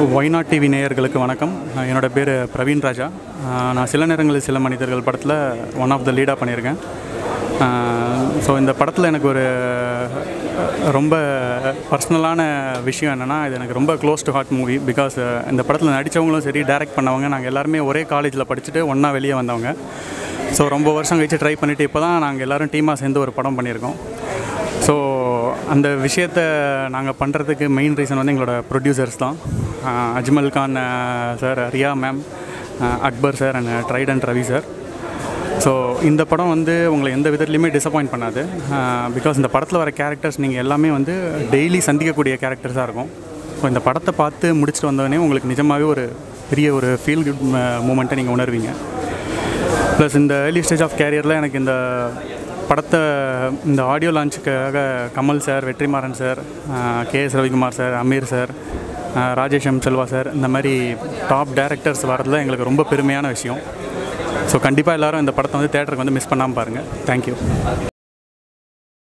Y Not TV நேயர்களுக்கு வணக்கம். என்னோட பேர் பிரவீன் ராஜா. நான் சில நேரங்களில் சில மனிதர்கள் படத்தில் ஒன் ஆஃப் த லீடாக பண்ணியிருக்கேன். ஸோ இந்த படத்தில் எனக்கு ஒரு ரொம்ப பர்சனலான விஷயம் என்னென்னா, இது எனக்கு ரொம்ப close to heart movie. Because இந்த படத்தில் நடித்தவங்களும் சரி, டைரக்ட் பண்ணவங்க, நாங்கள் எல்லாருமே ஒரே காலேஜில் படிச்சுட்டு ஒன்றா வெளியே வந்தவங்க. ஸோ ரொம்ப வருஷம் கழிச்சு ட்ரை பண்ணிவிட்டு இப்போ தான் நாங்கள் எல்லோரும் டீமாக சேர்ந்து ஒரு படம் பண்ணியிருக்கோம். ஸோ அந்த விஷயத்தை நாங்கள் பண்ணுறதுக்கு மெயின் ரீசன் வந்து எங்களோட ப்ரொடியூசர்ஸ் தான். Ajmal Khan sir, Riya ma'am, Akbar sir and Trident Ravi sir. So இந்த படம் வந்து உங்களை எந்த விதத்துலையுமே டிசப்பாயிண்ட் பண்ணாது. பிகாஸ் இந்த படத்தில் வர கேரக்டர்ஸ் நீங்கள் எல்லாமே வந்து டெய்லி சந்திக்கக்கூடிய கேரக்டர்ஸாக இருக்கும். ஸோ இந்த படத்தை பார்த்து முடிச்சுட்டு வந்தோடனே உங்களுக்கு நிஜமாகவே ஒரு பெரிய ஒரு ஃபீல் குட் மூமெண்ட்டை நீங்கள் உணர்வீங்க. ப்ளஸ் இந்த ஏர்லி ஸ்டேஜ் ஆஃப் கேரியரில் எனக்கு இந்த படத்தை இந்த ஆடியோ லான்ச்சுக்காக Kamal sir, Vetrimaaran sir, K S Ravikumar sir, Ameer sir, Rajesh Selva sir, இந்த மாதிரி டாப் டைரக்டர்ஸ் வரதில் எங்களுக்கு ரொம்ப பெருமையான விஷயம். ஸோ கண்டிப்பாக எல்லோரும் இந்த படத்தை வந்து தேட்டருக்கு வந்து மிஸ் பண்ணாமல் பாருங்கள். தேங்க்யூ.